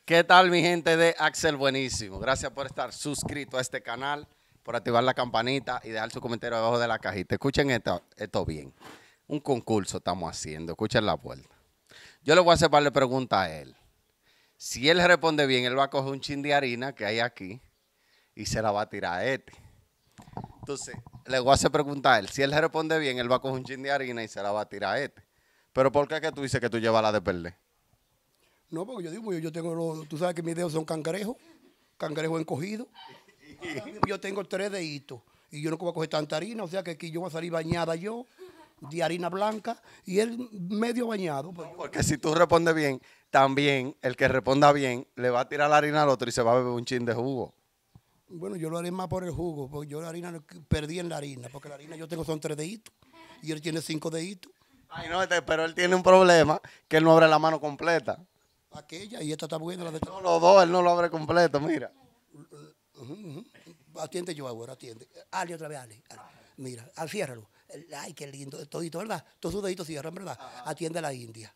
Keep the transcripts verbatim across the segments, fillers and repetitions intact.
¿Qué tal, mi gente de Axel Buenísimo? Gracias por estar suscrito a este canal, por activar la campanita y dejar su comentario abajo de la cajita. Escuchen esto, esto bien. Un concurso estamos haciendo. Escuchen la puerta. Yo le voy a hacer varias preguntas a él. Si él responde bien, él va a coger un chin de harina que hay aquí y se la va a tirar a este. Entonces, le voy a hacer preguntas a él. Si él responde bien, él va a coger un chin de harina y se la va a tirar a este. Pero ¿por qué es que tú dices que tú llevas la de perder? No, porque yo digo, yo, yo tengo los, tú sabes que mis dedos son cangrejos, cangrejos encogidos. Yo tengo tres deditos y yo no voy a coger tanta harina, o sea que aquí yo voy a salir bañada yo, de harina blanca, y él medio bañado. Pues yo- Porque si tú respondes bien, también el que responda bien le va a tirar la harina al otro y se va a beber un chin de jugo. bueno, yo lo haré más por el jugo, porque yo la harina no- perdí en la harina, porque la harina yo tengo son tres deditos y él tiene cinco deditos. Ay, no, este- pero él tiene un problema que él no abre la mano completa. Aquella y esta está buena, la de No, los dos, él no lo abre completo, mira. Ujú, ujú. Atiende yo ahora, atiende. Ale otra vez, Ale. Ale. Mira, ah, ciérralo. Ay, qué lindo. Todito, ¿verdad? Todos sus deditos cierran, ¿verdad? Atiende a la India.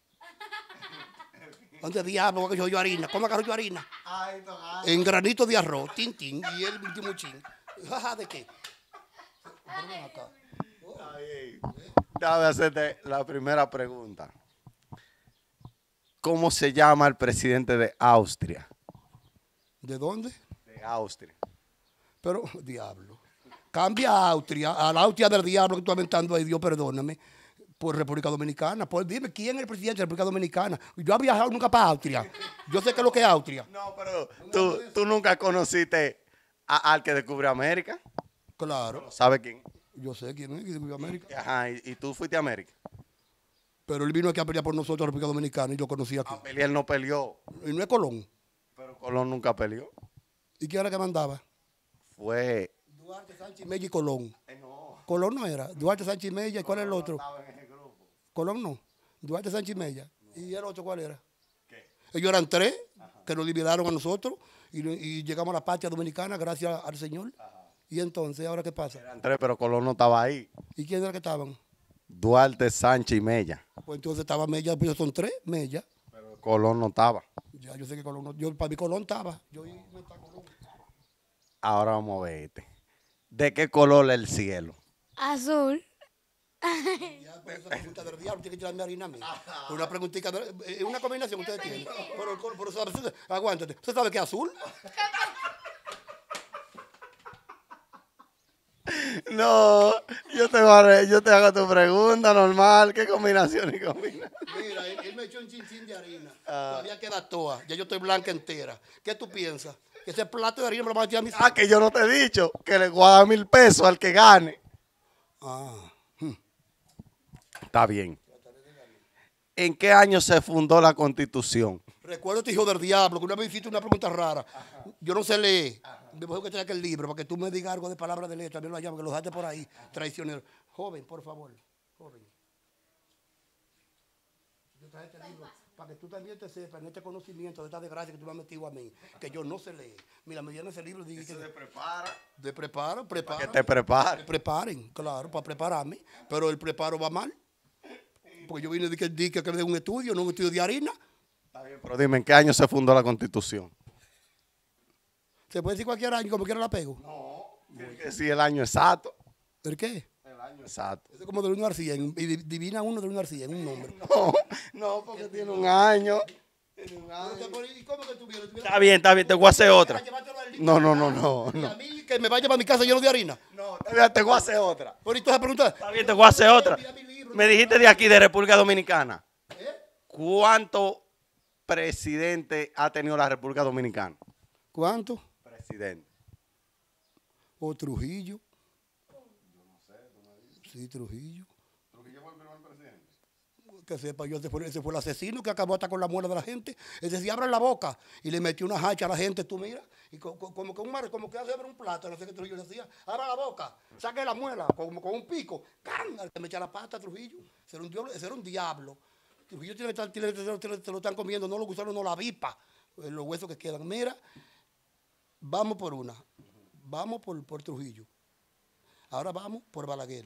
¿Dónde diablo que yo, yo harina? ¿Cómo agarro yo harina? En granito de arroz, tin, tin, y el último chin. Jaja, ¿de qué? Ven acá. Déjame hacerte la primera pregunta. ¿Cómo se llama el presidente de Austria? ¿De dónde? De Austria. Pero, diablo. Cambia a Austria, a la Austria del diablo que tú estás aventando ahí, Dios perdóname, por República Dominicana. Pues dime, ¿quién es el presidente de República Dominicana? Yo he viajado nunca para Austria. Yo sé qué es lo que es Austria. No, pero tú, tú nunca conociste a- al que descubrió América. Claro, ¿Sabe quién? yo sé quién es, de América. Ajá, y, y tú fuiste a América. Pero él vino aquí a pelear por nosotros, República Dominicana, y yo conocí aquí. A pelear no peleó, Y no es Colón. pero Colón nunca peleó. ¿Y quién era que mandaba? Fue. Duarte, Sánchez, Mella y Colón. Eh, no, Colón no era. Duarte, Sánchez y Mella, ¿y cuál es el otro? estaba en ese grupo. Colón no. Duarte, Sánchez y Mella. ¿Y el otro cuál era? ¿Qué? Ellos eran tres que nos liberaron a nosotros y, y llegamos a la patria dominicana gracias al Señor. Y entonces, ¿ahora qué pasa? Eran tres, pero Colón no estaba ahí. ¿Y quién era que estaban? Duarte, Sánchez y Mella. Pues entonces estaba Mella, pues son tres, Mella. Pero Colón no estaba. Ya, yo sé que Colón no. Yo, para mí Colón estaba. Yo y no está Colón. Ahora vamos a ver este. ¿De qué color es el cielo? Azul. Ya, pues esa pregunta del diablo, tiene que tirarme harina a mí. Una preguntita, de- es una combinación que ustedes tienen. Pero, pero, pero, ¿sabe? Aguántate. ¿Usted sabe qué es azul? No, yo te, barré, yo te hago tu pregunta normal. ¿Qué combinación y combina? Mira, él, él me echó un chinchín de harina. Todavía queda toda. Ya yo estoy blanca entera. ¿Qué tú piensas? Que ese plato de harina me lo van a tirar a mis Ah, que yo no te he dicho que le voy a dar mil pesos al que gane. Ah. Está bien. ¿En qué año se fundó la Constitución? Recuerdo este hijo del diablo, que una vez hiciste una pregunta rara. Yo no sé leer. Me voy a que traer el libro para que tú me digas algo de palabras de letra. También lo llamo, que lo dejaste por ahí, traicionero. Joven, por favor. Joven. Yo traje este libro para que tú también te sepas en este conocimiento de esta desgracia que tú me has metido a mí, que yo no sé leer. Mira, me dieron ese libro y dije que prepara. de preparo, preparo. Que te prepare. Preparen, claro, para prepararme. Pero el preparo va mal. Porque yo vine de que, de que de un estudio, no un estudio de harina. Está bien, pero dime, ¿en qué año se fundó la Constitución? Se puede decir cualquier año, como quiera la pego. Tiene que decir el año exacto. ¿El qué? El año exacto. Eso es como del uno al cien. Y di- divina uno del uno al cien, un nombre. No, no, porque tiene un año. Tiene un año. ¿Y cómo que tuvieron? Está bien, está bien, te voy a hacer otra. Llévatelo al libro. No, no, no, no. Y no. a mí que me vaya para mi casa lleno de harina. No, está bien, te voy a hacer otra. Por eso esa pregunta. Está bien, te voy a hacer otra. Mira mi libro. Me dijiste de aquí, de República Dominicana. ¿Eh? ¿Cuántos presidentes ha tenido la República Dominicana? ¿Cuánto? Presidente. O Trujillo. Sí, Trujillo. ¿Trujillo fue el primer presidente? Que sepa yo, ese fue, ese fue el asesino que acabó hasta con la muela de la gente. Ese sí abre la boca y le metió una hacha a la gente, tú mira, y co- co- como que un mar, como que hace abrir un plato, no sé qué Trujillo le decía, abra la boca, saque la muela, como con un pico, ¡can! Al que me echa la pata a Trujillo, ese era un diablo, ese era un diablo. Trujillo tiene que estar, tiene, que- te, te lo están comiendo, no lo gusanos, no la vipa, eh, los huesos que quedan. Mira, vamos por una, vamos por, por Trujillo, ahora vamos por Balaguer,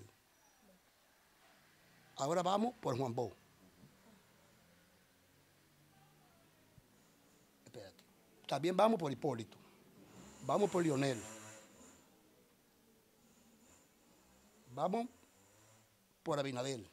ahora vamos por Juan Bo. También vamos por Hipólito. Vamos por Lionel. Vamos por Abinadel.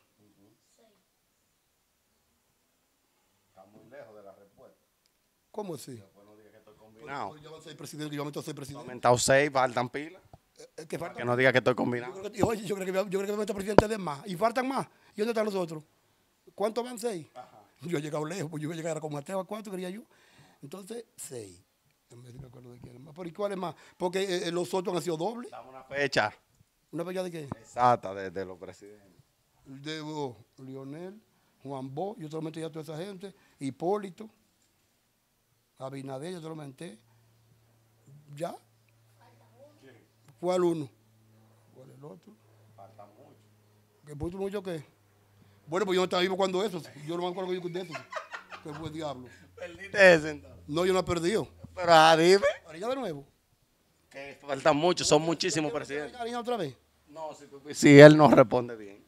Está muy lejos de la respuesta. ¿Cómo así? Bueno, diga que estoy combinado. Yo no soy presidente, yo no soy He presidente. aumentado seis, faltan pilas. Eh, que falta- Que no diga que estoy Yo combinado. creo que, oye, yo creo que, yo creo que me meto presidente de más. Y faltan más. ¿Y dónde están los otros? ¿Cuántos van? Seis. Yo he llegado lejos, pues yo iba a llegar a como a tres o a cuatro, quería yo. Entonces, seis. No me acuerdo de quién más. ¿Pero y cuál es más? Porque eh, eh, los otros han sido dobles. Dame una fecha ¿Una bella de qué? exacta de, de los presidentes. De oh, Lionel, Juan Bo, yo solamente ya a toda esa gente. Hipólito, Abinader, yo solamente. ¿Ya? ¿Cuál uno? ¿Cuál es el otro? Falta mucho. ¿Qué puto mucho qué? Bueno, pues yo no estaba vivo cuando eso. Yo no me acuerdo de eso. ¿Qué fue el diablo? Perdiste ese entonces. No, yo no he perdido. Pero ah, dime. Harina de nuevo. Que faltan muchos, son muchísimos presidentes. Harina otra vez. No, si, si él no responde bien.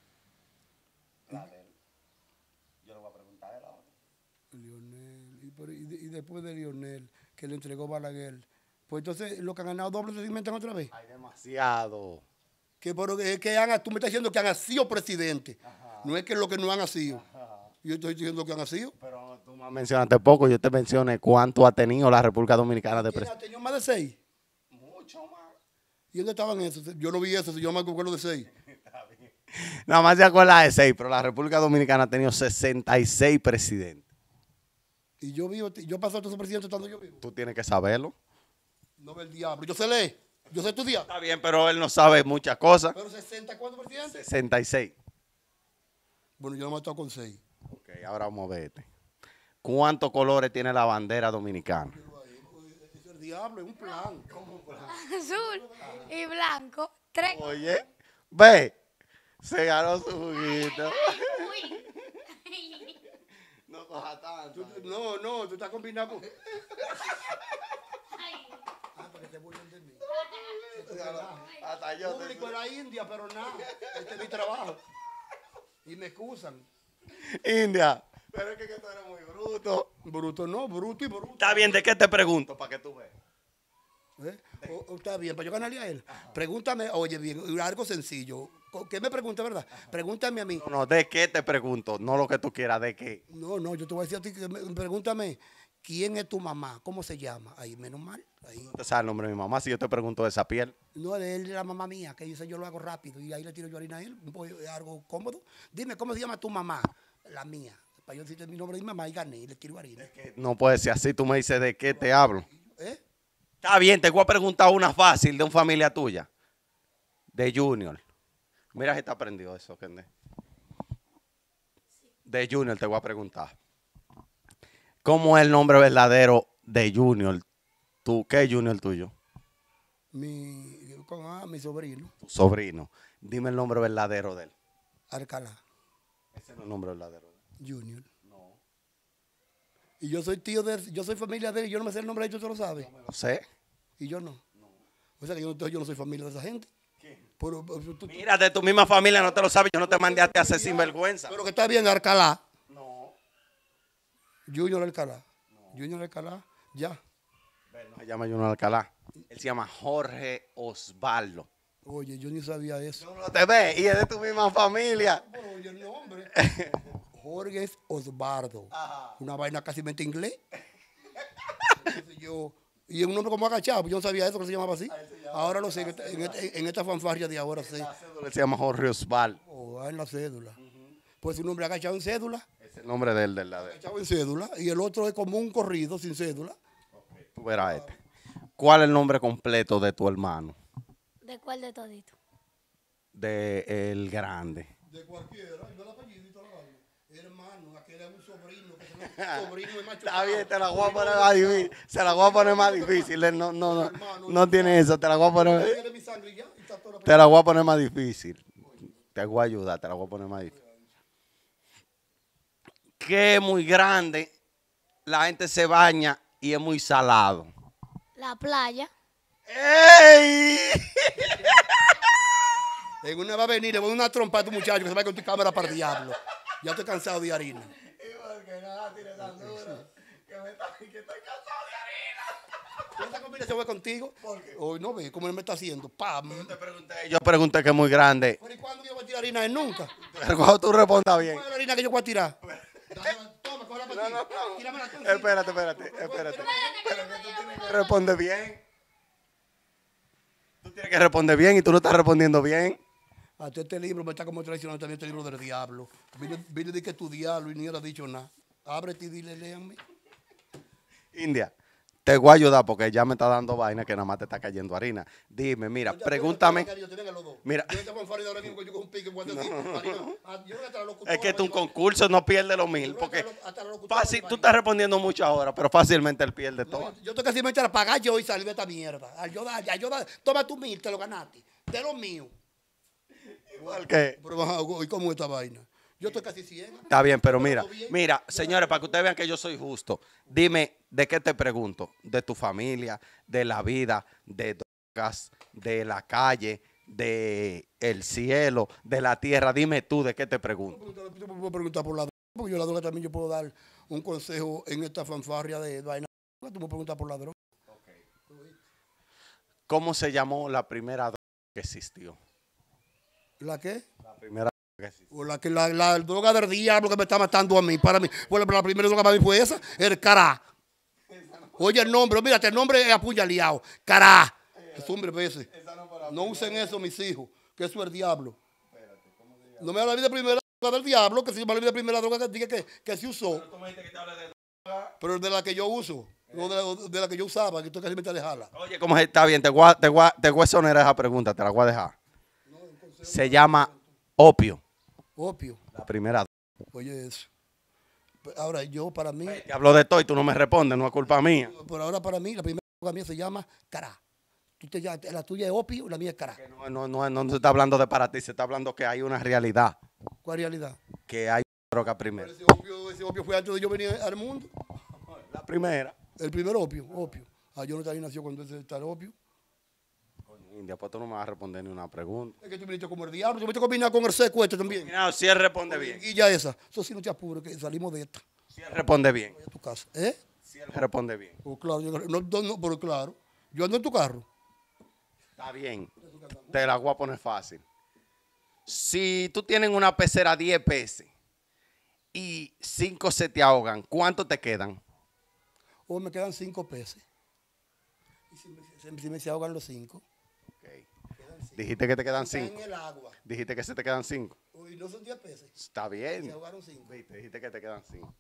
Yo le voy a preguntar a él ahora. Lionel. Y, por- y de- y después de Lionel, que le entregó Balaguer. Pues entonces, los que han ganado doble se inventan otra vez. Hay demasiado. Que, pero que, que han, tú me estás diciendo que han sido presidente. No es que lo que no han sido. Yo estoy diciendo que han sido. Pero tú me mencionaste poco, yo te mencioné cuánto ha tenido la República Dominicana de ¿Quién ha presidente. tenido más de seis? Mucho más. ¿Y dónde estaban esos? Yo no vi eso, yo me acuerdo de seis. Nada más se acuerda de seis, pero la República Dominicana ha tenido sesenta y seis presidentes. Y yo vivo, yo paso a todos esos presidentes estando yo vivo. Tú tienes que saberlo. No ve el diablo. Yo sé leer. Yo sé estudiar. Está bien, pero él no sabe muchas cosas. Pero sesenta, ¿cuántos presidentes? sesenta y seis. Bueno, yo no me he estado con seis. Ok, ahora vamos a verte. ¿Cuántos colores tiene la bandera dominicana? Es el diablo, es un plan. ¿Cómo un plan? Azul y blanco. Tres. Oye, ve, se ganó su juguito. Uy. No coja tanto. No, no, tú estás combinando con... Ay. Ah, para que te burlen de mí. Hasta yo te... Público en la India, pero nada. Este es mi trabajo. Y me excusan. India, pero es que, que tú eres muy bruto. Bruto no, bruto y bruto. Está bien, ¿de qué te pregunto? Para que tú veas. ¿Eh? O- o está bien, para yo ganarle a él. Pregúntame, oye bien, algo sencillo. ¿Qué me pregunta, verdad? Pregúntame a mí. No, no, ¿de qué te pregunto? No lo que tú quieras, ¿de qué? No, no, yo te voy a decir a ti, que me- pregúntame, ¿quién es tu mamá? ¿Cómo se llama? Ahí, menos mal. Ahí. No te sabes el nombre de mi mamá si yo te pregunto de esa piel. No, de él, de la mamá mía, que dice yo lo hago rápido y ahí le tiro yo harina a él, un pollo, algo cómodo. Dime, ¿cómo se llama tu mamá? La mía. Para yo decirte mi nombre de mi mamá y gané y le tiro harina. Que no puede ser así, tú me dices de qué te hablo. ¿Eh? Está bien, te voy a preguntar una fácil de una familia tuya. De Junior. Mira si está aprendido eso, Kende. De Junior te voy a preguntar. ¿Cómo es el nombre verdadero de Junior? ¿Tú, ¿Qué es Junior tuyo? Mi, con, ah, mi sobrino, Tu sobrino. Dime el nombre verdadero de él. Alcalá, Ese no es el nombre verdadero de él. Junior. No. Y yo soy tío de él, yo soy familia de él, yo no me sé el nombre de ellos, tú lo sabes. Lo sé. Y yo no. O sea que yo no, yo no soy familia de esa gente. Pero, pero, tú- tú- Mira, de tu misma familia no te lo sabes. Yo no te mandé a ti a hacer sinvergüenza. pero que está bien, Alcalá. No. Junior Alcalá. Junior Alcalá, ya. No se llama Junior Alcalá. Él se llama Jorge Osvaldo. Oye, yo ni sabía eso. Tú no te ves y es de tu misma familia. Pero oye el nombre. Jorge Osvaldo. Una vaina casi mente inglés. Entonces yo, y un nombre como agachado, pues yo no sabía eso, que se llamaba así. Ahora lo sé, en esta, en esta- en esta fanfarria de ahora sé. Él se llama Jorge Osvaldo. Oh, ah, en la cédula. Pues un nombre agachado en cédula, Es el nombre del de la de. agachado en cédula, y el otro es como un corrido sin cédula. Tú verás este. ¿Cuál es el nombre completo de tu hermano? ¿De cuál de todito? De el grande. De cualquiera, yo la apellido y toda la vaina. Hermano, aquel es un sobrino, que se llama sobrino de macho. Está bien, te la voy a poner más difícil. Se la voy a poner más difícil. él No, no, no, no tiene eso. Te la voy a poner. de mi sangre y ya, y está toda la Te la voy a poner más difícil. Te voy a ayudar, te la voy a poner más difícil. Que es muy grande, la gente se baña y es muy salado. La playa. ¡Ey! En una va a venir, le voy a dar una trompa a tu muchacho que se va con tu cámara para el diablo. Ya estoy cansado de harina. Porque nada tiene tan duro que me está, que estoy cansado de harina. Esa combinación fue contigo. Hoy no ve cómo él me está haciendo. Pam. Te pregunté, yo pregunté que es muy grande. Pero ¿y cuándo yo voy a tirar harina? Él nunca. Pero cuando tú respondas bien. ¿Cuál es la harina que yo voy a tirar? Dámela, toma, cógela para ti. Tíramela tú, sí. Espérate, espérate, espérate. Responde bien. Tú tienes que responder bien y tú no estás respondiendo bien. Hasta este libro me está como traicionando también este libro del diablo. Vine, vine de que tu diablo y ni él ha dicho nada. Ábrete y dile, léanme. India, te voy a ayudar porque ya me está dando vaina que nada más te está cayendo harina. Dime, mira, pregúntame. Mira. Es que tú un concurso no pierde los mil. Porque fácil, tú estás respondiendo mucho ahora, pero fácilmente él pierde todo. Yo tengo que simplemente a pagar yo y salir de esta mierda. Ayuda, ayuda, toma tu mil, te lo ganaste. De lo mío. Igual que. Pero, ¿y cómo es esta vaina? Yo estoy casi ciega. Está bien, pero mira, mira, señores, para que ustedes vean que yo soy justo, dime, ¿de qué te pregunto? ¿De tu familia, de la vida, de drogas, de la calle, de el cielo, de la tierra? Dime tú, ¿de qué te pregunto? Yo me puedo preguntar por la droga, porque yo la droga también yo puedo dar un consejo en esta fanfarria de vaina. Tú me preguntas por la droga. ¿Cómo se llamó la primera droga que existió? ¿La qué? La primera droga que existió. O la, que, la, la droga del diablo que me está matando a mí. Para mí, bueno, la primera droga para mí fue esa, el cará. Oye el nombre, mírate, el nombre es apuñaleado. Cará. Es hombre, veces. No usen eso, mis hijos, que eso es el diablo. No me hablen de primera droga del diablo, que si me hablan de primera droga que diga que, que se usó. Pero de la que yo uso, no de la, de la que yo usaba, que tú casi me te dejarla. Oye, ¿cómo es? Está bien, te voy a, te voy a, te voy a exonerar esa pregunta, te la voy a dejar. Se llama opio. Opio. La primera droga. Oye eso. Ahora yo para mí, Te hablo de todo y tú no me respondes, no es culpa mía. por ahora para mí, la primera droga mía se llama cará. Tú te llamas- la tuya es opio, la mía es cará. Que No, no, no, no se está hablando de para ti, se está hablando que hay una realidad, ¿Cuál realidad? que hay droga primero. Ese opio, ese opio fue antes de yo venir al mundo. La primera. El primer opio, opio. Ah, yo no estaba nació cuando ese está el opio. India, pues tú no me vas a responder ni una pregunta. Es que tú viniste como el diablo, yo me tengo que combinar con el seco este también. Mira, si él responde bien, Y ya esa. Eso sí no te apures, que salimos de esta. si él responde bien, Voy a tu casa. ¿Eh? si él responde bien. Pues claro, yo, no, no, no, pero claro. Yo ando en tu carro. Está bien, te la voy a poner fácil. Si tú tienes una pecera diez pesos y cinco se te ahogan, ¿cuánto te quedan? O me quedan cinco pesos. Y si me, si, si me se ahogan los cinco. Okay. Dijiste que te quedan Están cinco. en el agua. Dijiste que se te quedan cinco. Uy, no son diez pesos. Está bien. Se ahogaron cinco. Viste, dijiste que te quedan cinco.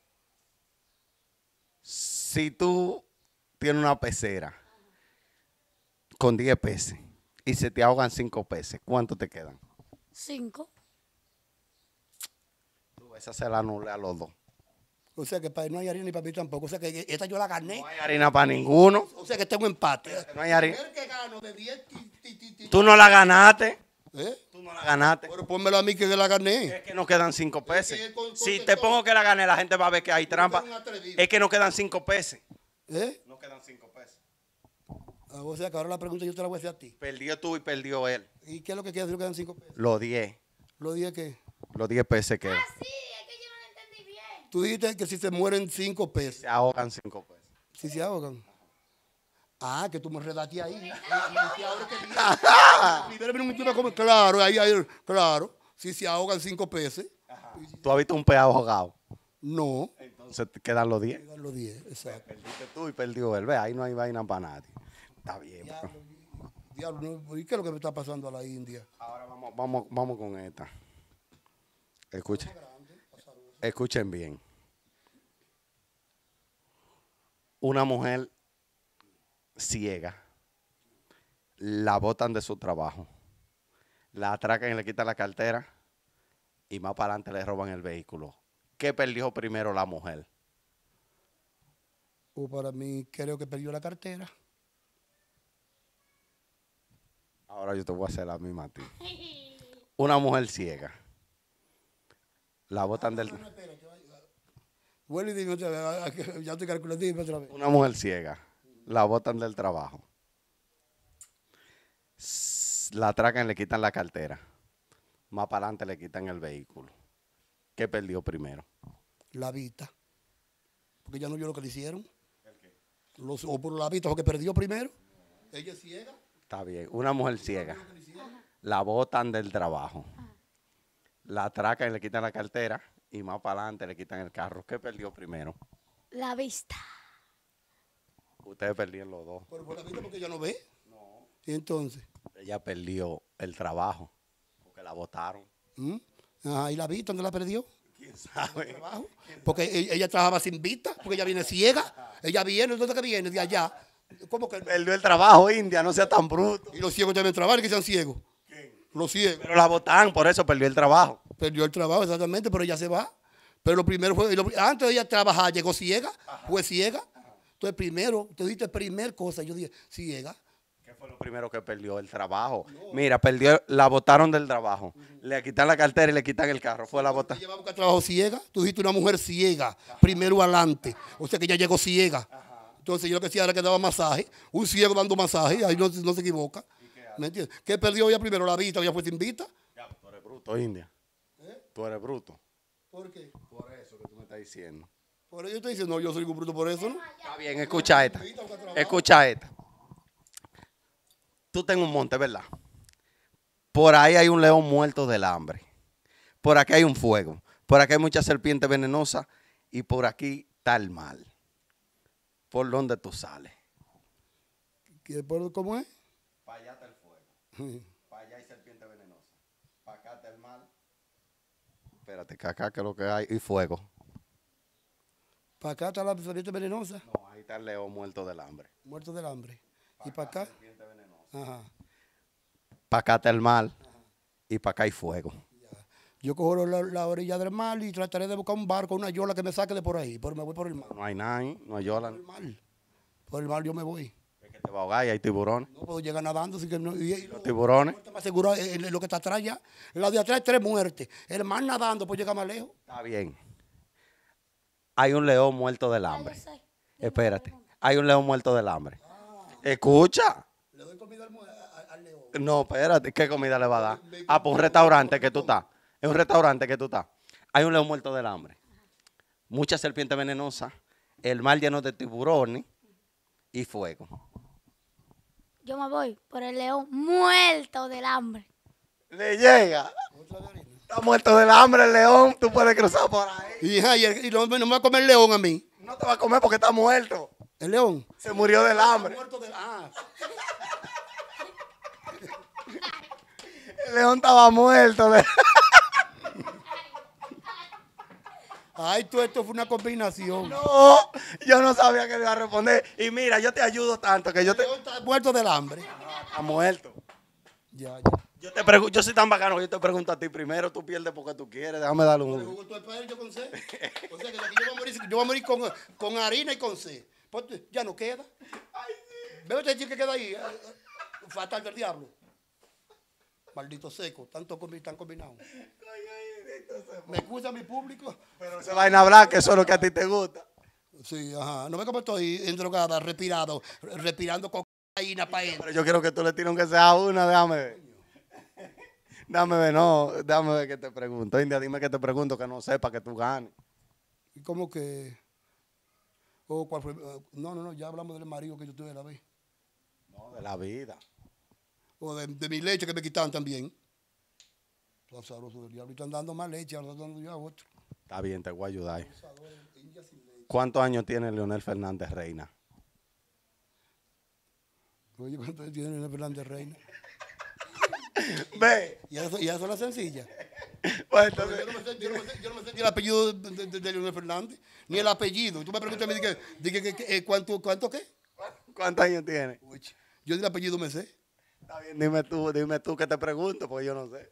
Si tú tienes una pecera con diez pesos y se te ahogan cinco pesos, ¿cuánto te quedan? Cinco. Tú, esa se la anulé a los dos. O sea que para no hay harina ni para mí tampoco. O sea que esta yo la gané. No hay harina para ninguno. O sea que tengo empate. No hay harina. El que gano de diez. Ti, ti, ti, ti, Tú no la ganaste. ¿Eh? Tú no la ganaste. Pero pónmelo a mí que la gané. Es que no quedan cinco pesos. Es que con- Si con- te pongo que la gané, la gente va a ver que hay trampa. eres un atrevido. Es que no quedan cinco pesos. ¿Eh? No quedan cinco pesos. Ah, o sea que ahora la pregunta yo te la voy a hacer a ti. Perdió tú y perdió él. ¿Y qué es lo que queda si no quedan cinco pesos? Los diez. Lo dije que. Los diez pesos quedan. Ah, sí, es que yo no lo entendí bien. Tú dijiste que si se mueren cinco pesos. Se ahogan cinco pesos. Si se ahogan. Ah, que tú me redaste ahí. Ah, si ahora que viene. Primero viene un tipo como. Claro, ahí, ahí, claro. Si se ahogan cinco pesos. Tú has visto un pez ahogado. No. Entonces te quedan los diez. Quedan los diez, exacto. Perdiste tú y perdió él. Ve, ahí no hay vaina para nadie. Está bien. bro. Diablo, no, ¿y qué es lo que me está pasando a la India? Ahora vamos, vamos, vamos con esta. Escuchen. Escuchen bien. Una mujer ciega la botan de su trabajo, la atracan y le quitan la cartera y más para adelante le roban el vehículo. ¿Qué perdió primero la mujer? O para mí, creo que perdió la cartera. Ahora yo te voy a hacer la misma a ti. Una mujer ciega la botan del Bueno, y dime otra vez, ya estoy calculando, dime otra vez. una mujer ciega la botan del trabajo, S- la atracan y le quitan la cartera, más para adelante le quitan el vehículo. ¿Qué perdió primero? La vista. Porque ya no vio lo que le hicieron. Los, o por la vista, porque perdió primero. Ella es ciega. Está bien. Una mujer ciega. La botan del trabajo. La atracan y le quitan la cartera. Y más para adelante le quitan el carro. ¿Qué perdió primero? La vista. Ustedes perdieron los dos. Pero por la vista porque ella no ve. No. Y entonces. Ella perdió el trabajo. Porque la botaron. ¿Mm? Ajá, ¿y la vista dónde la perdió? ¿Quién sabe? Trabajo. Porque ella, ella trabajaba sin vista, porque ella viene ciega. Ella viene, ¿dónde que viene? De allá. ¿Cómo que? Perdió el trabajo, India. No sea tan bruto. Y los ciegos deben trabajar, que sean ciegos. ¿Quién? Los ciegos. Pero la botaron, por eso perdió el trabajo. Perdió el trabajo, exactamente, pero ella se va. Pero lo primero fue, lo- antes de ella trabajar, llegó ciega, fue ciega. Entonces, primero, tú dijiste primer cosa, yo dije, ciega. ¿Qué fue lo primero que perdió? El trabajo. Mira, perdió, la botaron del trabajo. Le quitan la cartera y le quitan el carro. Fue la Ella botaron. va a buscar trabajo ciega. Tú dijiste una mujer ciega, primero adelante. O sea que ella llegó ciega. Entonces yo lo que hacía era que daba masaje. Un ciego dando masaje, ahí no, no se equivoca. ¿Me entiendes? ¿Qué perdió ella primero? La vista, ella fue sin vista. Ya, tú eres bruto, India. Tú eres bruto. ¿Por qué? Por eso que tú me estás diciendo. Por eso yo te dice, no, yo soy un bruto por eso, ¿no? Está bien, escucha esta. Escucha esta. Tú tenés un monte, ¿verdad? Por ahí hay un león muerto del hambre. Por aquí hay un fuego. Por aquí hay muchas serpientes venenosas. Y por aquí está el mal. ¿Por dónde tú sales? ¿Qué- por- ¿Cómo es? Para allá está el fuego. Para allá hay serpiente venenosa. Para acá está el mal. Espérate, que acá que es lo que hay. Y fuego. Para acá está la serpiente venenosa, No, ahí está el león muerto del hambre. muerto del hambre. ¿Y para acá? Serpiente venenosa. Ajá. Para acá está el mal. Y para acá hay fuego. Yo cojo la, la orilla del mar y trataré de buscar un barco, una yola que me saque de por ahí. Pero me voy por el mar. No hay nada ahí. No hay yola. Por el mar. Por el mar yo me voy. Es que te va a ahogar y hay tiburones. No puedo llegar nadando. Así que no, y, y Los tiburones. está más seguro es lo que está atrás ya. La de atrás es tres muertes. El mar nadando, pues llega más lejos. Está bien. Hay un león muerto del hambre. Espérate. Hay un león muerto del hambre. Escucha. Le doy comida al, mu- al- al león. No, espérate. ¿Qué comida le va a dar? Ah, pues un restaurante que tú estás. Es un restaurante que tú estás. Hay un león muerto del hambre. Muchas serpientes venenosas. El mar lleno de tiburones y fuego. Yo me voy por el león muerto del hambre. Le llega. Otra de harina. Está muerto del hambre el león. Tú puedes cruzar por ahí. Y, ajá, y, el- y no, no me va a comer el león a mí. No te va a comer porque está muerto. El león. Se murió del hambre. Muerto del- ah. El león estaba muerto. de- Ay, tú, esto fue una combinación. No, yo no sabía que le iba a responder. Y mira, yo te ayudo tanto que yo El te... león está muerto del hambre. Está muerto. Ya, ya. Yo te pregunto, yo soy tan bacano que yo te pregunto a ti primero, tú pierdes porque tú quieres, déjame darle Le un... jugó todo el padre, yo con C. O sea que de aquí yo voy a morir, yo voy a morir con, con harina y con C. Pues, ya no queda. Bébete el que queda ahí. eh, eh, Fatal del diablo. Maldito seco, tanto comi- tan combinado. ¿Me excusa mi público? Pero se vaina a hablar, que eso es lo que a ti te gusta. Sí, ajá. No ve cómo estoy endrogada, respirado, respirando cocaína para él. Pero yo quiero que tú le tires aunque sea una, déjame ver. Déjame ver, no, déjame ver que te pregunto. India, dime que te pregunto que no sepa que tú ganes. ¿Y cómo que? Oh, ¿cuál fue? Eh, No, no, no, ya hablamos del marido que yo tuve la vez. No, de la vida. O de, de mi leche que me quitaban también. Está sabroso del diablo. Y están dando más leche, ahora están dando ya otro. Está bien, te voy a ayudar. ahí. ¿Cuántos años tiene Leonel Fernández Reina? Oye, ¿cuánto tiene Leonel Fernández Reina? Ve. Y eso, y eso es la sencilla. Pues Yo entonces, no, me sé, yo, no me sé, yo no me sé ni el apellido de, de, de- de Leonel Fernández, ni el apellido. Tú me preguntas a mí, de que, de que- que- que, eh, ¿cuánto, ¿cuánto qué? ¿cuántos años tiene? Uy, yo ni el apellido me sé. Está bien, dime tú, dime tú que te pregunto, porque yo no sé.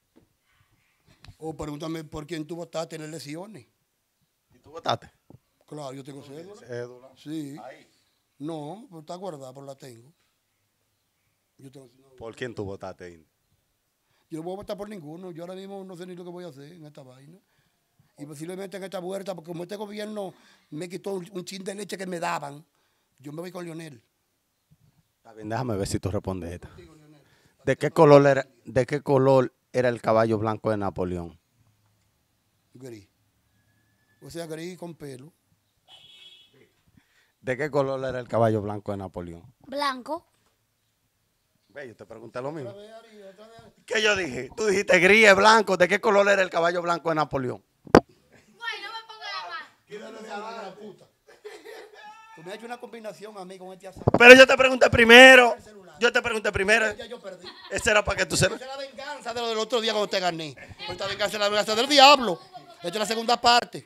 O pregúntame por quién tú votaste en las elecciones. ¿Y tú votaste? Claro, yo tengo cédula. Cédula. Sí. Ahí. No, pero está guardada, pero la tengo. Yo, tengo, no, ¿Por quién tú votaste, India? yo no voy a votar por ninguno. Yo ahora mismo no sé ni lo que voy a hacer en esta vaina. Y posiblemente en esta vuelta, porque como este gobierno me quitó un, un chin de leche que me daban, yo me voy con Leonel. Está bien, déjame ver si tú respondes esta. ¿De qué color era, de qué color era el caballo blanco de Napoleón? Gris. O sea, gris con pelo. ¿De qué color era el caballo blanco de Napoleón? Blanco. Ve, yo te pregunté lo mismo. ¿Qué yo dije? Tú dijiste gris, es blanco. ¿De qué color era el caballo blanco de Napoleón? Güey, no me ponga la mano. Quídale de la puta. Tú me has hecho una combinación a mí con este asado. Pero yo te pregunté primero. Yo te pregunté primero. Ya yo perdí. Ese era para que tú sepas. Esa es la venganza de lo del otro día cuando te gané. Esta venganza es la venganza del diablo. Esta es la segunda parte.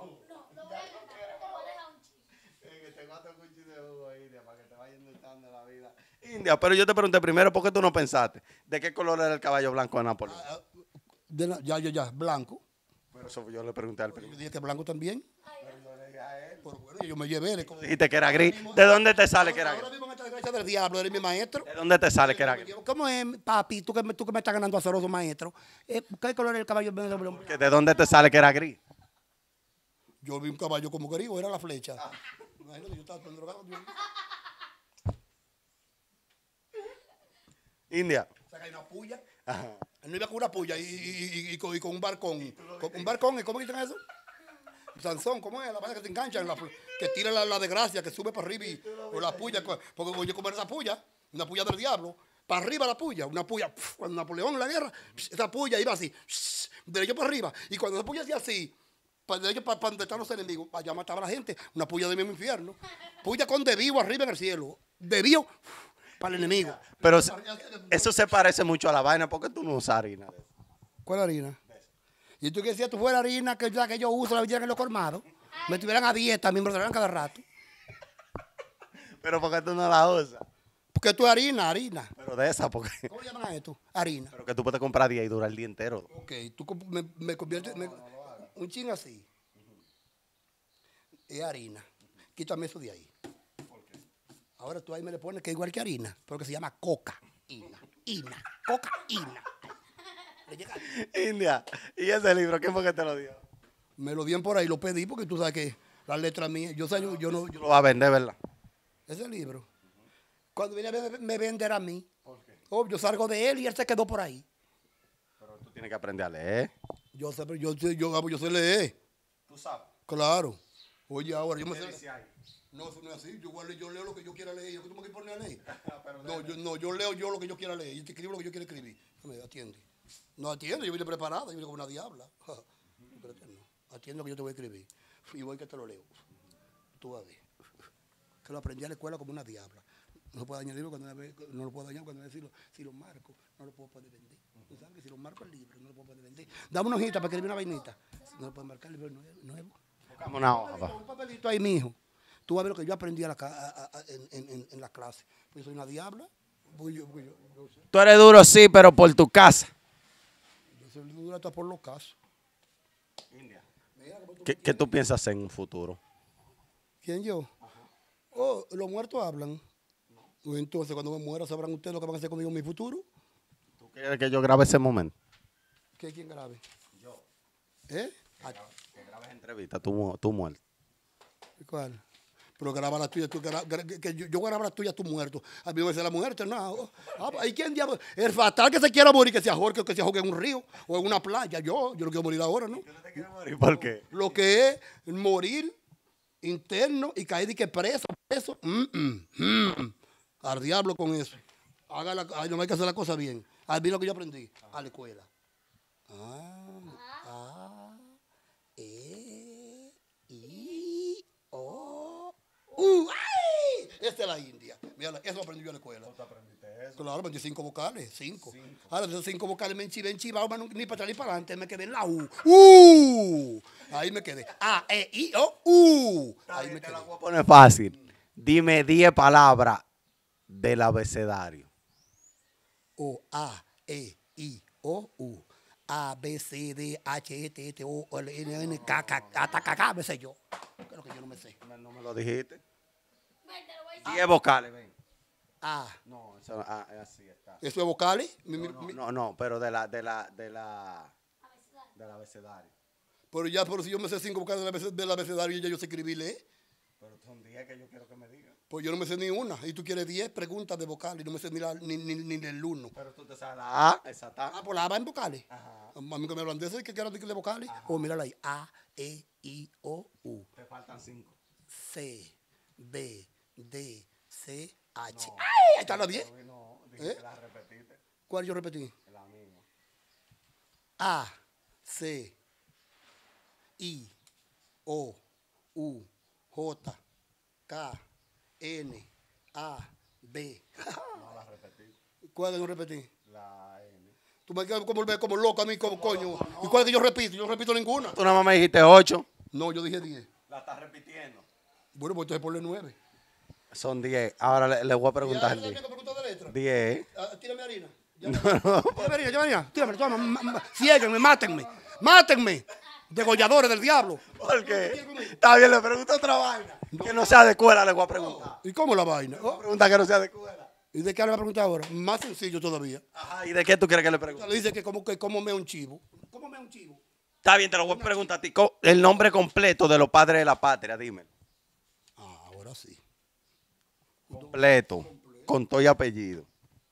India, pero yo te pregunté primero, ¿por qué tú no pensaste? ¿De qué color era el caballo blanco de Napoleón? Ah, de la- ya, ya, ya, blanco. Pero eso yo le pregunté al Yo primero. dije que blanco también. Pero bueno, yo me llevé. le- Dijiste que era gris. ¿De dónde te sale que era Ahora gris? mismo en esta desgracia del diablo, eres mi maestro. ¿De dónde te sale que era gris? ¿Cómo es, papi? Tú que me, tú que me estás ganando azaroso maestro. Eh, ¿Qué color es el caballo? Que ¿De dónde te sale que era gris? Yo vi un caballo como griego, era la flecha. Imagínate, yo estaba tan drogado. yo- India. Saca una puya. Ajá. Él no iba con una puya y, y- y- y con, y con un barcón. Con un barcón, ¿cómo dicen eso? Sansón, ¿cómo es? La vaina que se engancha, en la, fl- que tira la, la desgracia, que sube para arriba y o la puya. co- Porque voy a comer esa puya, una puya del diablo. Para arriba la puya, una puya. pf, Cuando Napoleón en la guerra, pf, esa puya iba así, pf, derecho para arriba. Y cuando esa puya hacía así, para derecho para, para donde están los enemigos, allá mataba a la gente. Una puya del mismo infierno. Puya con desvío arriba en el cielo. Desvío para el enemigo. Pero se- eso se parece mucho a la vaina. ¿Por qué tú no usas harina de eso? ¿Cuál harina? Y tú que decías, tú fuera harina que la que yo uso, la vendieran en los colmados. Me estuvieran a dieta, me engordaran cada rato. Pero ¿por qué tú no la usas? Porque tú es harina, harina. Pero de esa, porque. ¿Cómo le llaman a esto? Harina. Pero que tú puedes comprar día y durar el día entero. Ok, tú comp- me, me conviertes me- un chin así. Es harina. Quítame eso de ahí. Ahora tú ahí me le pones que es igual que harina, pero que se llama cocaína. Ina, cocaína. Le llega- India, ¿y ese libro quién fue que te lo dio? Me lo dieron por ahí, lo pedí porque tú sabes que las letras mías, yo, sé, yo, yo no, Tú yo- lo vas a vender, ¿verdad? ese libro. Cuando viene a ver, me vender a mí. Oh, yo salgo de él y él se quedó por ahí. Pero tú tienes que aprender a leer. Yo sé, pero yo, sé- yo, yo sé leer. Tú sabes. Claro. Oye, ahora yo me ¿Qué sé. dice ahí? No, eso no es así. Yo, igual le- yo leo lo que yo quiera leer. ¿Yo tú me quieres poner a leer? No, yo, no, yo leo yo lo que yo quiera leer. Yo te escribo lo que yo quiera escribir. No me atiende. No atiende, yo vine preparada, yo vine como una diabla. Espérate, no. Atiende lo que yo te voy a escribir. Y voy que te lo leo. Tú vas a ver. Que lo aprendí a la escuela como una diabla. No se puede dañar el libro cuando una vez- no lo puedo dañar cuando si lo, si lo marco, no lo puedo poder vender. Tú sabes que si lo marco el libro, no lo puedo poder vender. Dame una hojita para escribir una vainita. No lo puedo marcar el libro nuevo. nuevo. Buscamos una hoja. Con va. un papelito ahí, mijo. Tú vas a ver lo que yo aprendí a la, ca- a- a- a- en, en, en, en la clase. Pues yo soy una diabla. Pues yo, pues yo, yo, sé- Tú eres duro, sí, pero por tu casa. yo soy dura hasta por los casos. ¿Qué, qué tú piensas hacer en un futuro? ¿Quién yo? Oh, los muertos hablan. Pues entonces, cuando me muera, sabrán ustedes lo que van a hacer conmigo en mi futuro. ¿Tú quieres que yo grabe ese momento? ¿Qué quién grabe? Yo. ¿Eh? Ah, Que grabes entrevista, tú, mu- tú muerto. ¿cuál? Pero graba la tuya, tú gra- gra- que, que yo, yo grabo la tuya, tú muerto. A mí me dice la muerte, no. Ah, ¿y quién diablo? El fatal que se quiera morir, que se ahorque, que se ahogue en un río o en una playa. Yo, yo no quiero morir ahora, ¿no? ¿Y por qué? Lo que es morir interno y caer de que preso, preso. Mm, mm, mm. Al diablo con eso. Haga la, ay, no hay que hacer la cosa bien. Ahí vi lo que yo aprendí. A la escuela. Ah, ah, e, i, o, u. ¡Ay! Esta es la India. Mira, eso lo aprendí yo en la escuela. Claro, aprendí cinco vocales, cinco. Ahora de esos cinco vocales me enchivé, enchivado, mano, ni para atrás ni para adelante, me quedé en la U. ¡Uh! Ahí me quedé. A, E, I, O, U. Ahí me Te quedé. la voy a poner fácil. Dime diez palabras del abecedario. O, A, E, I, O, U. A, B, C, D, H, E, T, T, O, L, N, N, K, K, hasta K, K, me sé yo. ¿Qué es lo que yo no me sé? No me lo dijiste. Ven, te lo voy a decir. diez vocales, ven. A. No, eso no, ah, así está. ¿Eso es vocales? Mi- mi- No, mi- no, no, pero de la, de la, de la, del abecedario. Pero ya, pero si yo me sé cinco vocales del abece- del abecedario y ya yo sé escribir y leer, Pero son diez que yo quiero que me digan. pues yo no me sé ni una. Y tú quieres diez preguntas de vocales y no me sé ni, la, ni, ni, ni el uno. Pero tú te sabes la A, esa está. Ah, pues la A va en vocales. Ajá. A mí que me hablan de eso y que quiero decir de vocales. O mírala ahí. A, E, I, O, U. Te faltan cinco. C, B, D, C, H. ¡Ay! Ahí está la diez. ¿Eh? ¿Cuál yo repetí? La misma. A, C, I, O, U, J, K, N, A, B. No la repetí. ¿Cuál que yo repetí? La N. Tú me quedas como, como loco a mí, como coño. ¿Y cuál que yo repito? Yo no repito ninguna. Tú nada más me dijiste ocho. No, yo dije diez. La estás repitiendo. Bueno, pues entonces ponle nueve. Son diez. Ahora le, le voy a preguntar. ¿Ya tengo preguntas de letra? diez. Ah, tírame harina. Ya No, me- no. Tírame harina, tírame harina. Tírame, toma, ma- ma- ciéguenme, mátenme. Mátenme. Degolladores del diablo. ¿Por qué? Está bien, le pregunto otra vaina. Que no sea de escuela, le voy a preguntar. ¿Y cómo la vaina? Oh, Pregunta que no sea de escuela. ¿Y de qué le va a preguntar ahora? Más sencillo todavía. Ajá, ¿y de qué tú quieres que le O sea, pregunte? le dice que cómo, que cómo me un chivo. ¿Cómo me un chivo? Está bien, te lo voy a preguntar a ti. Co- El nombre completo de los padres de la patria, dime. Ah, ahora sí. Completo. Con todo y apellido.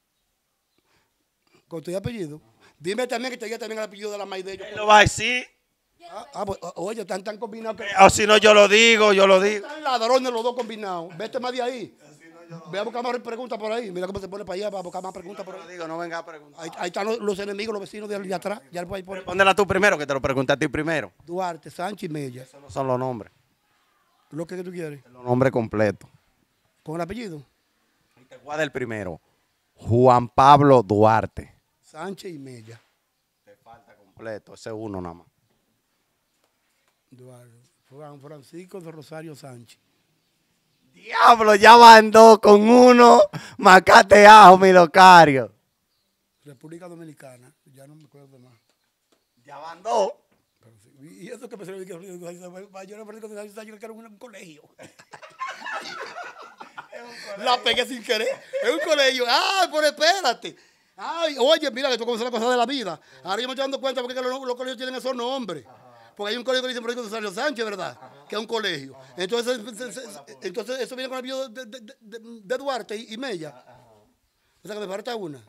¿Con tu apellido? Dime también que te diga también el apellido de la maíz de ellos. Él lo va a decir. Ah, ah, pues, o- oye, están tan combinados que... O si no, yo lo digo, yo lo digo. Están ladrones los dos combinados. Vete más de ahí. Ve a buscar más preguntas por ahí. Mira cómo se pone para allá para buscar más preguntas por Yo lo ahí. digo, no venga a preguntar. Ahí, ahí están los, los enemigos, los vecinos de, de atrás. Ya por ahí por Respóndela tú primero, que te lo pregunté a ti primero. Duarte, Sánchez y Mella. Esos no son los nombres. Lo que tú quieres. Los nombres completos. ¿Con el apellido? Y te voy a dar el primero. Juan Pablo Duarte. Sánchez y Mella. Te falta completo. Ese es uno nada más. Duarte. Juan Francisco de Rosario Sánchez. Diablo, ya van dos con uno. Macate ajo, mi locario. República Dominicana. Ya no me acuerdo más. Ya van dos. Pero sí. Y y eso que me sirve que yo no me acuerdo que era un, un colegio. La pegué sin querer. Es un colegio. Ay, pero espérate. Ay, oye, mira que tú conoces la cosa de la vida. Ahora yo me estoy dando cuenta porque los, los colegios tienen esos nombres. Porque hay un colegio que dice Francisco de Rosario Sánchez, ¿verdad? Que es un colegio. Entonces, se- se- se- entonces eso viene con el apellido de, de, de, de- de Duarte y, y Mella. O sea que me falta una.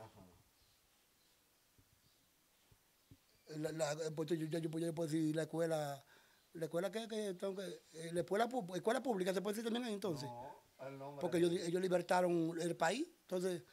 La, la, pues yo, yo, yo, yo puedo decir la escuela, la escuela que, que, tengo que eh, la escuela, pu- escuela pública se puede decir también ahí entonces. Porque ellos, ellos libertaron el país, entonces.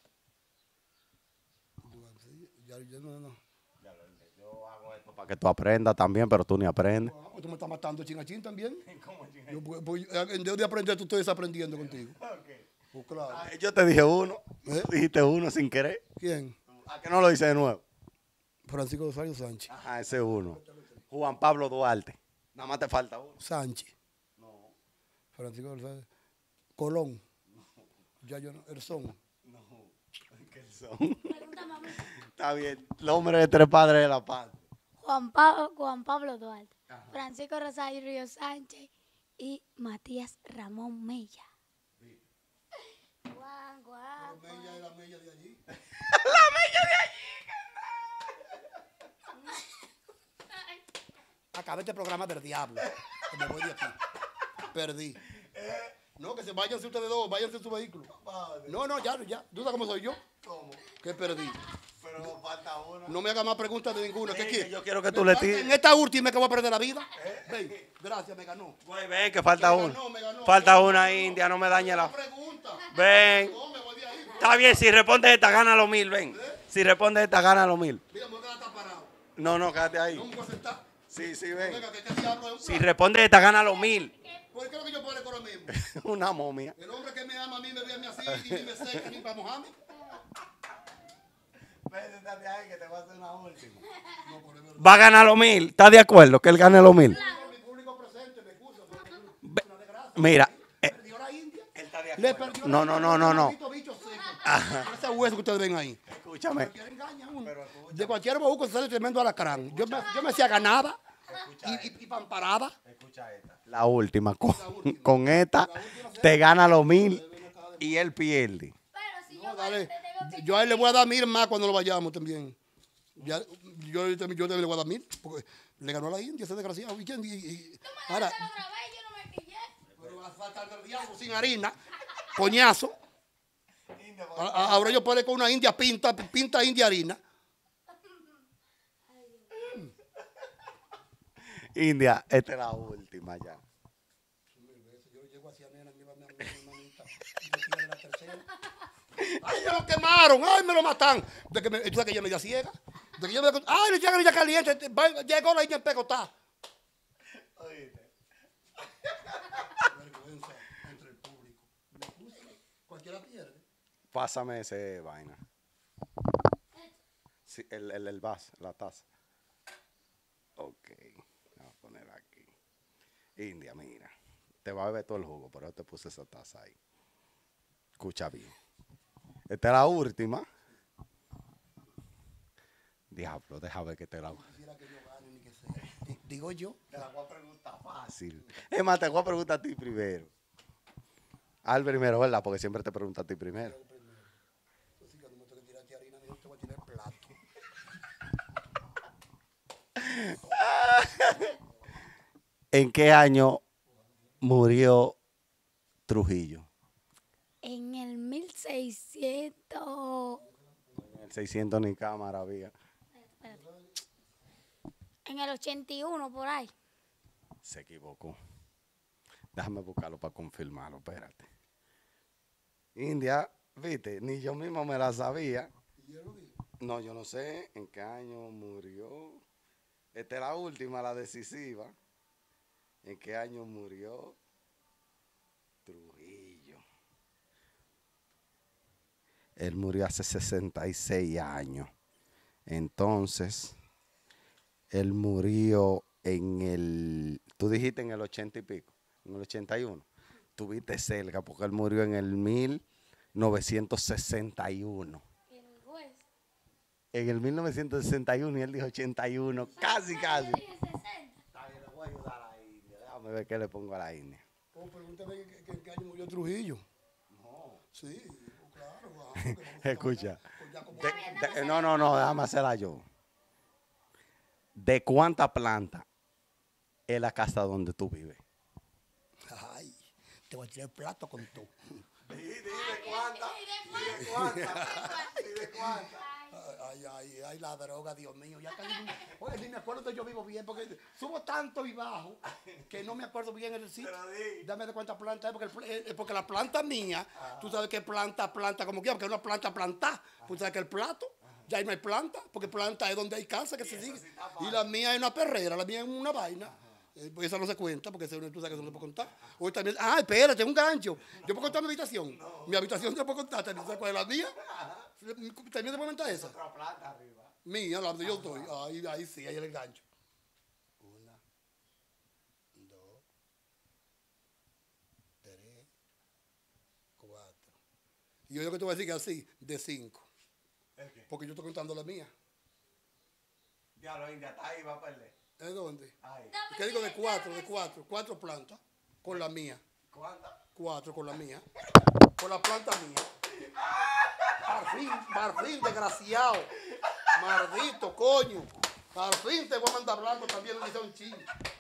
Ya, ya no, no. Yo hago esto para que tú aprendas también, pero tú ni aprendes. Ah, pues tú me estás matando chin a chin también. Yo, pues, pues, en vez de aprender, tú estoy desaprendiendo contigo. Pues claro. Ah, Yo te dije uno. ¿Eh? Tú dijiste uno sin querer. ¿Quién? ¿A qué no lo hice de nuevo? Francisco Rosario Sánchez. Ajá, ese es uno. Juan Pablo Duarte. Nada más te falta uno. Sánchez. No, Francisco Rosario. Colón. Ya yo no. Erzón. no. ¿Qué son? Está bien. Nombre de tres padres de la paz. Juan, Pa- Juan Pablo Duarte, Francisco Rosario Río Sánchez y Matías Ramón Mella. Guau, guau, guau. Mella es la Mella de allí. Acabé este programa del diablo. Que me voy de aquí. Perdí. No, que se váyanse ustedes dos, váyanse en su vehículo. No, no, ya, ya. ¿Tú sabes cómo soy yo? ¿Cómo? Que perdí. Pero falta uno. No me haga más preguntas de ninguna. ¿Qué Sí, quieres? yo quiero que tú Me le falta tires. En esta última que voy a perder la vida. Ven, gracias, me ganó. Güey, ven, que falta Me uno. ganó, me ganó. Falta No, una no, no. india, no me dañe la. Pregunta. Ven. No, me voy de ahí. Está bien, si responde esta, gana los mil, ven. Si responde esta, gana los mil. Mira, me voy a quedar parado. No, no, quédate No ahí. me voy a sentar. Sí, sí, ven. Venga, que este diablo es un Si plan. responde esta, gana los mil. ¿Por qué es lo que yo puedo con lo mismo? Una momia. El hombre que me ama a mí me ve a mí así y ni me seca ni para mojarme. Véntate ahí que te va a hacer una última. No, por el verdad. Va a ganar los mil. ¿Estás de acuerdo que él gane los mil? Mi público presente, me excusa. porque es una desgracia. Mira. eh, Perdió la India. está de Le perdió No, la no, India, no, no, no. maldito bicho seco. Ese hueso que ustedes ven ahí. Escúchame. Cualquiera engaña a uno. De cualquier bojuco sale tremendo alacrán. Yo me, yo me hacía ganada y, y, y pamparada. Escucha esta. La última. Con, con esta te gana los mil y él pierde. Pero si No, yo dale. te tengo que Yo a él le voy a dar mil más cuando lo vayamos también. Ya, yo, yo también le voy a dar mil porque le ganó a la India ese desgraciado. ¿Y quién? Y- y- ahora, hacer otra vez, yo no me pillé. pero va a faltar del diablo sin harina, coñazo. A- a- Ahora yo puedo ir con una india pinta, pinta india harina. India, esta es la última ya. Yo llego hacia nena, me va a tercera. ¡Ay, me lo quemaron! ¡Ay, me lo matan! De que me, tú sabes que ella me dio ciega. De que yo me, ¡ay, le llegan ya caliente! Llegó la niña en pecotá. Oíste. Vergüenza entre el público. Cualquiera pierde. Pásame ese vaina. Sí, el, el, el vaso, la taza. Ok. Vamos a poner aquí. India, mira. Te va a beber todo el jugo, pero yo te puse esa taza ahí. Escucha bien. Esta es la última. Diablo, deja ver que te la... Quisiera que yo gane ni que sea. Digo yo. Te la voy a preguntar fácil. Es más, te voy a preguntar a ti primero. Al primero, ¿verdad? Porque siempre te pregunto a ti primero. Así que no me tengo que tirarte harina, ni yo te voy a tirar el plato. ¿En qué año murió Trujillo? En el mil seiscientos. En el seiscientos ni cámara había. En el ochenta y uno, por ahí. Se equivocó. Déjame buscarlo para confirmarlo, espérate. India, viste, ni yo mismo me la sabía. No, yo no sé en qué año murió. Esta es la última, la decisiva. ¿En qué año murió Trujillo? Él murió hace sesenta y seis años. Entonces, él murió en el... Tú dijiste en el ochenta y pico, en el ochenta y uno. Tuviste cerca porque él murió en el mil novecientos sesenta y uno. El juez. En el mil novecientos sesenta y uno y él dijo ochenta y uno. Casi, casi. Yo dije sesenta. Está bien, le voy a ayudar a la India. Déjame ver qué le pongo a la India. Oh, pregúntame que- que- en qué año murió Trujillo. No. Sí, claro. Wow, porque vamos a Escucha. pues ya como- De- de- no, no, no, déjame hacerla yo. ¿De cuánta planta es la casa donde tú vives? Ay, te voy a tirar el plato con tú. ¿De cuánta? ¿De cuánta? ¿De cuánta? Ay, ay, ay, la droga, Dios mío. Ya casi no- Oye, ni me acuerdo de yo vivo bien, porque subo tanto y bajo que no me acuerdo bien el sitio. Pero di. Dame de cuánta planta es, porque, el pl- eh, porque la planta mía, tú sabes que planta, planta como quiera, porque es una planta plantada. Pues sabes que el plato, ya ahí no hay planta, porque planta es donde hay casa que se sigue. Y la mía es una perrera, la mía es una vaina. Eh, pues esa no se cuenta, porque ese, tú sabes que eso no se puede contar. Hoy también, ah, espérate, un gancho. ¿Yo puedo contar mi habitación? Mi habitación yo puedo contar, ¿también sabes cuál es la mía? ¿También se puede contar esa? Otra planta arriba. Mía, la donde yo estoy. Ahí, ahí sí, ahí el gancho. Una, dos, tres, cuatro. Y yo lo que te voy a decir que así, de cinco. ¿El qué? Porque yo estoy contando la mía. Diablo, India, está ahí, va a perder. ¿Es dónde? Ahí. ¿Qué digo de cuatro? De cuatro. Cuatro plantas con la mía. ¿Cuánta? Cuatro con la mía. Con la planta mía. Marfín, Marfín, desgraciado. Maldito, coño. Al fin te voy a mandar blanco también, le dice un ching.